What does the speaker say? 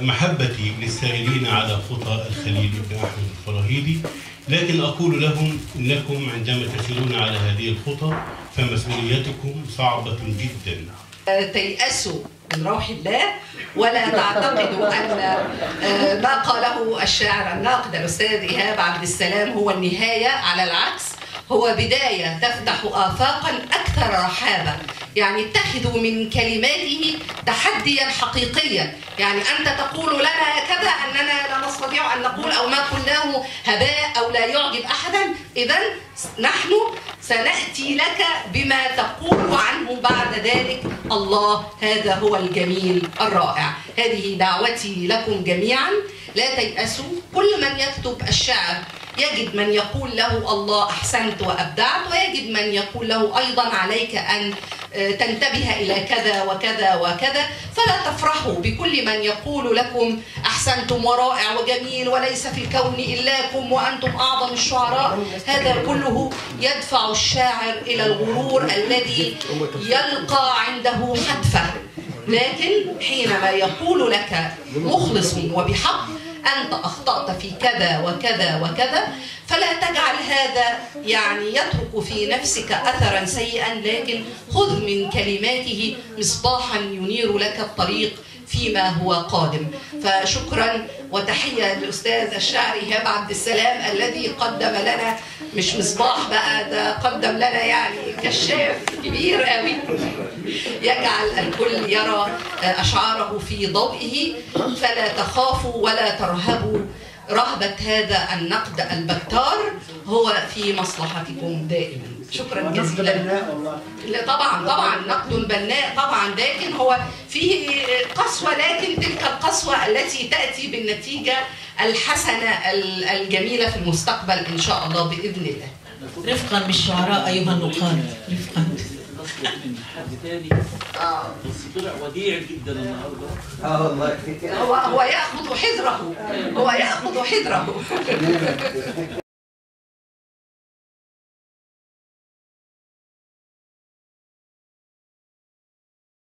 محبتي للسائرين على خطى الخليل بن أحمد الفراهيدي، لكن أقول لهم إنكم عندما تسيرون على هذه الخطى فمسؤوليتكم صعبة جدا. تيأسوا من روح الله ولا تعتقدوا أن ما قاله الشاعر الناقد الأستاذ إيهاب عبد السلام هو النهاية، على العكس هو بداية تفتح آفاقا أكثر رحابة. يعني اتخذوا من كلماته تحديا حقيقيا. يعني أنت تقول لنا كذا أننا لا نستطيع أن نقول أو ما قلناه هباء أو لا يعجب أحدا، إذن نحن سنأتي لك بما تقول عنه بعد ذلك الله، هذا هو الجميل الرائع. هذه دعوتي لكم جميعا، لا تيأسوا. كل من يكتب الشعر يجد من يقول له الله أحسنت وأبدعت، ويجد من يقول له أيضا عليك أن تنتبه إلى كذا وكذا وكذا. فلا تفرحوا بكل من يقول لكم أحسنتم ورائع وجميل وليس في الكون إلاكم وأنتم أعظم الشعراء. هذا كله يدفع الشاعر إلى الغرور الذي يلقى عنده حتفة. لكن حينما يقول لك مخلص وبحق أنت أخطأت في كذا وكذا وكذا، فلا تجعل هذا يعني يترك في نفسك أثرا سيئا، لكن خذ من كلماته مصباحا ينير لك الطريق فيما هو قادم. فشكرا وتحية للأستاذ الشاعر إيهاب عبد السلام الذي قدم لنا مش مصباح بقى، ده قدم لنا يعني كشاف كبير قوي يجعل الكل يرى أشعاره في ضوئه. فلا تخافوا ولا ترهبوا، رهبة هذا النقد البتار هو في مصلحتكم دائما. شكرا جزيلا. طبعا نقد بناء طبعا، لكن هو فيه قسوة، لكن تلك القسوة التي تأتي بالنتيجة الحسنة الجميلة في المستقبل إن شاء الله بإذن الله. رفقا بالشعراء أيها النقاد، رفقا. من حد ثاني بس طلع وديع جدا النهارده. والله هو ياخذ حذره، هو ياخذ حذره.